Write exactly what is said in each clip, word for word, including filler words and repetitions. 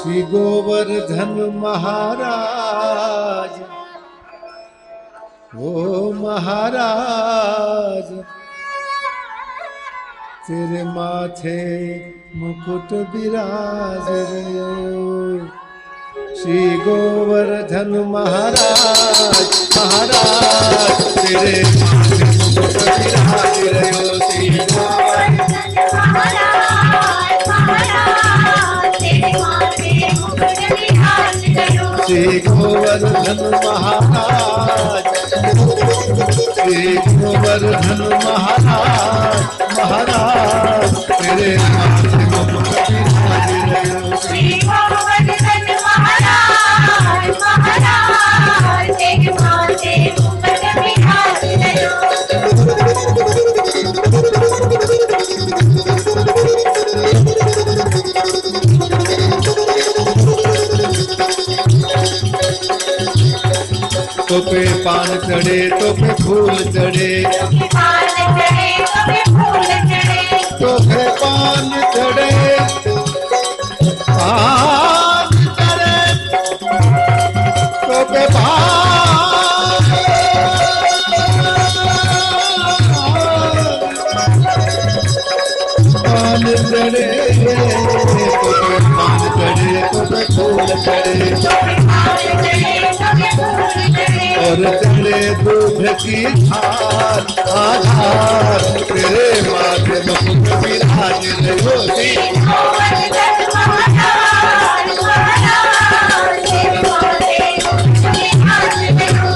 श्री गोवर्धन महाराज, ओ महाराज तेरे माथे मुकुट विराज रयो। श्री गोवर्धन महाराज महाराज तेरे माथे मुकुट विराज रयो। श्री गोवर्धन महाराज, श्री गोवर्धन महाराज महाराज तेरे माथे मुकुट विराज रयो। श्री गोवर्धन महाराज महाराज तेरे माथे मुकुट विराज रयो। तो पे पान चढ़े तो पे फूल चढ़े, तो पे पान चढ़े पान चढ़े तो पे पान पान चढ़े, तो पे पान चढ़े तो पे फूल चढ़े और चले दूध की धार आधार तेरे माथे मुकुट विराज रयो। श्री गोवर्धन महाराज महाराज तेरे माथे मुकुट विराज रयो।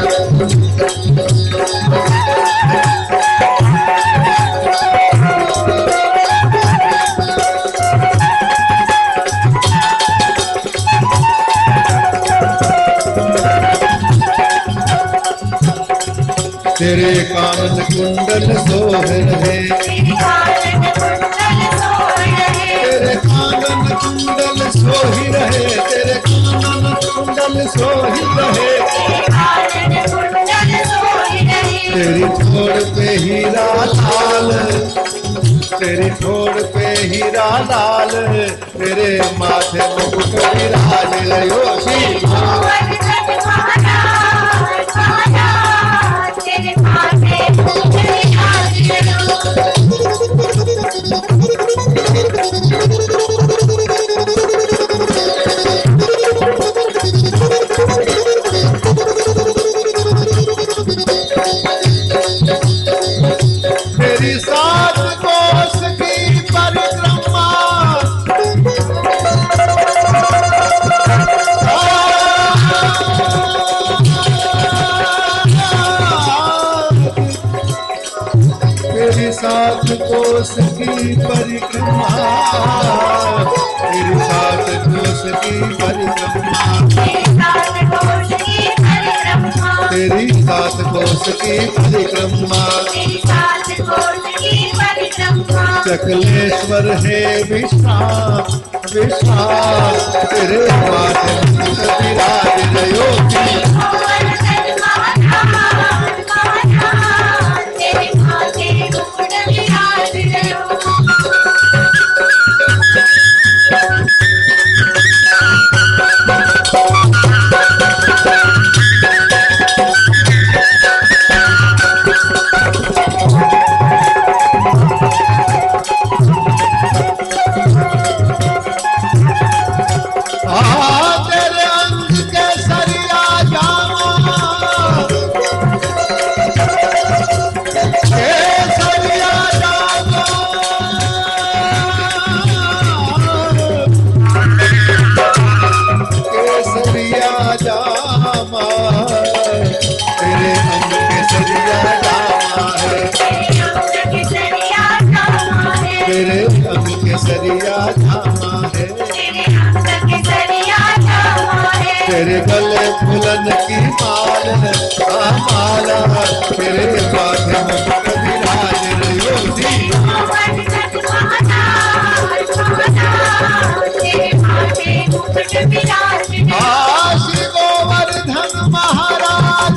तेरे कानन कुंडल सोह रहे, तेरे कानन कुंडल सोही रहे, तेरे कानन कुंडल सोही रहे। तेरी ठोड़ पे हीरा लाल, तेरी ठोड़ पे हीरा लाल तेरे माथे मुकुट विराज रयो। श्री गोवर्धन महाराज महाराज तेरे माथे मुकुट विराज रयो। तेरी सात कोस की परिक्रमा, तेरी सात कोस की परिक्रमा, तेरी सात कोस की परिक्रमा, तेरी सात कोस की परिक्रमा। सकलेश्वर है विश्राम विश्राम तेरे माथे मुकुट विराज रयो। श्री गोवर्धन महाराज महाराज तेरे माथे मुकुट विराज रयो। तेरे अंग के सरिया जामा, केसरिया जामा, केसरिया जामा तेरे अंग केसरिया जामा है, तेरे अंग केसरिया जामा है। तेरे गले फूलन की माल है माला तेरे माथे मुकुट विराज रयो। श्री गोवर्धन महाराज महाराज तेरे माथे मुकुट विराज रयो। श्री गोवर्धन महाराज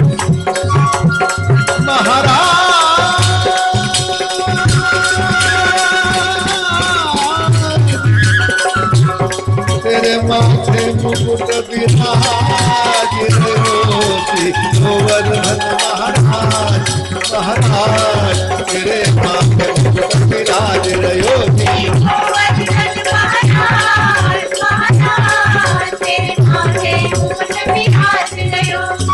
महाराज तेरे तेरे माथे मुकुट विराज ज्योति गोवर्धन महाराज महाराज तेरे माथे मुकुट विराज ज्योति गोवर्धन महाराज महाराज तेरे माथे मुकुट विराज ज्योति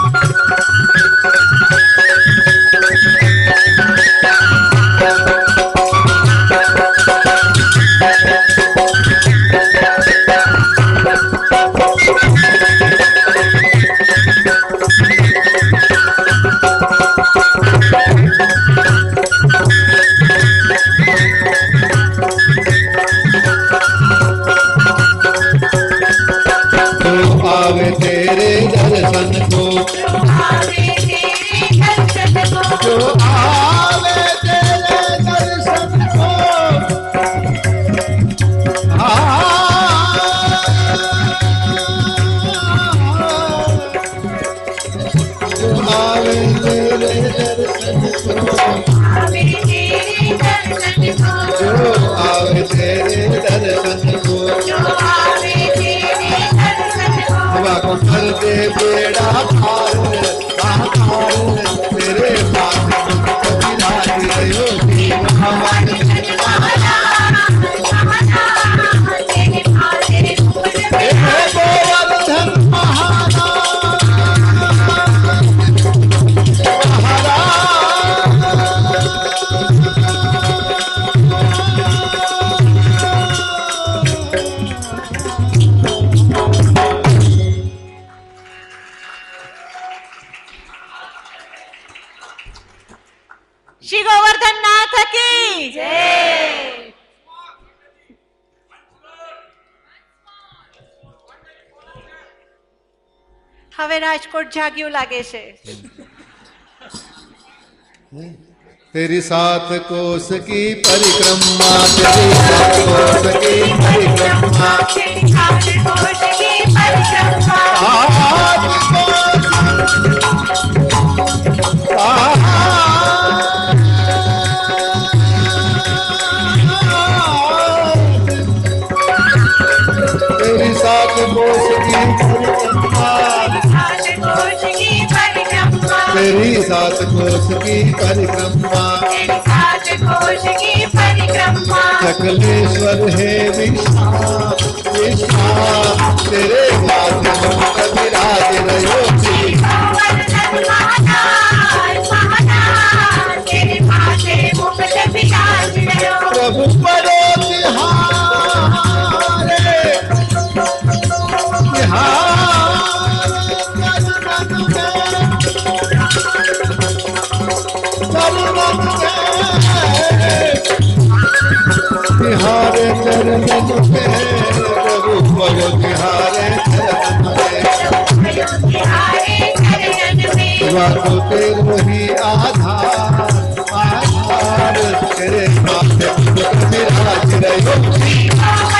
तेरे दर्शन को आवे तेरे दर्शन को जो आवे तेरे दर्शन को जो आवे तेरे दर्शन को आवे तेरे दर्शन को जो आवे तेरे दर्शन को जो आवे तेरे दर्शन को कर दे बेड़ा पार पार तेरे पास विराज ज्योति गोवर्धन महाराज महाराज तेरे माथे मुकुट विराज गोवर्धन महाराज श्री गोवर्धन नाथ की जय। હવે રાજકોટ જાગ્યું લાગે છે. तेरी सात कोस की परिक्रमा तेरी सात कोस की परिक्रमा तेरी सात कोस की परिक्रमा सात कोस तेरी सात कोस की परिक्रमा तेरी सात कोस की परिक्रमा सकलेश्वर है विश्वास विश्वास तेरे माथे मुकुट विराज ज्योति प्रभु बड़े तिहारे तिहारे चरण में प्रभु बड़े तिहारे तो तेरे वही आधार आधार तेरे माथे मुकुट विराज ज्योति